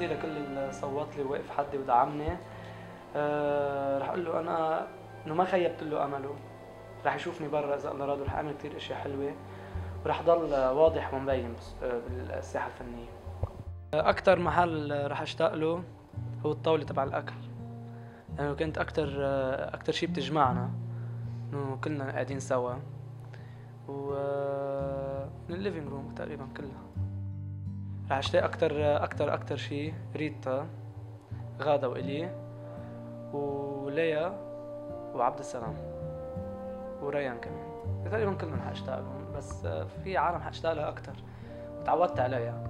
ميرسي لكل اللي صوت لي ووقف حدي ودعمني. رح اقول له انا انه ما خيبت له امله، رح يشوفني برا اذا الله راد، ورح اعمل كثير اشياء حلوه، ورح ضل واضح ومبين بالساحه الفنيه. اكثر محل رح اشتاق له هو الطاوله تبع الاكل، لانه يعني كنت اكثر شيء بتجمعنا انه كلنا قاعدين سوا، و من الليفينج روم تقريبا كلها. رح اشتاق اكثر شيء ريتا، غادة وإلي وليا وعبد السلام وريان كمان، تقريبا كلهم حاشتاق لهم، بس في عالم حاشتاق لها اكثر وتعودت عليها،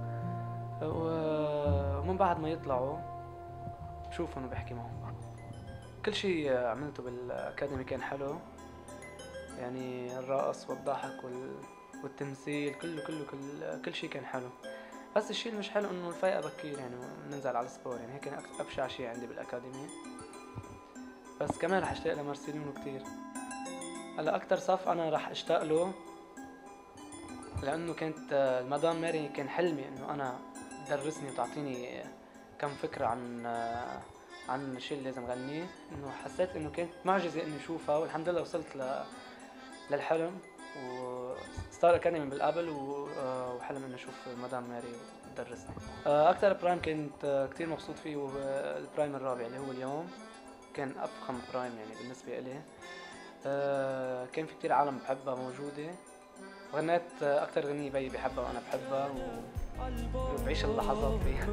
ومن بعد ما يطلعوا بشوفهم وبحكي معهم. كل شيء عملته بالاكاديمي كان حلو، يعني الرقص والضحك والتمثيل كل شيء كان حلو، بس الشيء اللي مش حلو انه الفايقه بكير يعني، وننزل على السبور، يعني هيك ابشع شيء عندي بالاكاديمي. بس كمان رح اشتاق لمارسيلينو كتير. هلا اكتر صف انا رح اشتاق له، لانه كانت المدام ماري كان حلمي انه انا تدرسني وتعطيني كم فكره عن الشيء اللي لازم غنيه، انه حسيت انه كانت معجزه اني اشوفها، والحمد لله وصلت للحلم، وستار اكاديمي بالقبل، وحلم اني اشوف مدام ماري تدرسني. اكثر برايم كنت كتير مبسوط فيه هو البرايم الرابع اللي هو اليوم، كان افخم برايم يعني بالنسبه لي. كان في كتير عالم بحبها موجوده، وغنيت اكثر غنية بي بحبها وانا بحبها، وبعيش اللحظات فيها.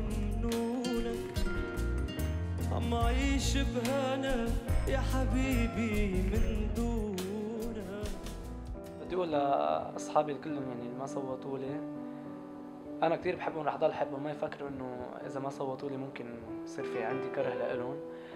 عم عيش بهنا يا حبيبي من دونك. بدي اقول لاصحابي الكلهم يعني اللي ما صوتوا لي، انا كتير بحبهم، رح ضل احبهم، ما يفكروا انه اذا ما صوتوا لي ممكن يصير في عندي كره لإلهم.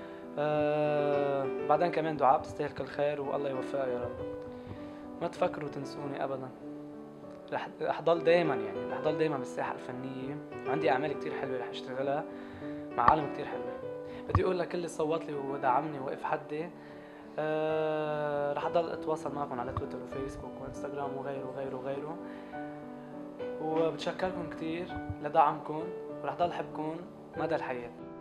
بعدين كمان دعاء بتستاهل كل خير، والله يوفقها يا رب. ما تفكروا تنسوني ابدا، رح ضل دايما يعني، رح ضل دايما بالساحه الفنيه، وعندي اعمال كتير حلوه رح اشتغلها مع عالم كتير حلوه. بدي اقول لكل اللي صوت لي ودعمني ووقف حدي، رح ضل اتواصل معكم على تويتر وفيسبوك وانستغرام وغيره، وبتشكركم كتير لدعمكم، ورح ضل احبكم مدى الحياه.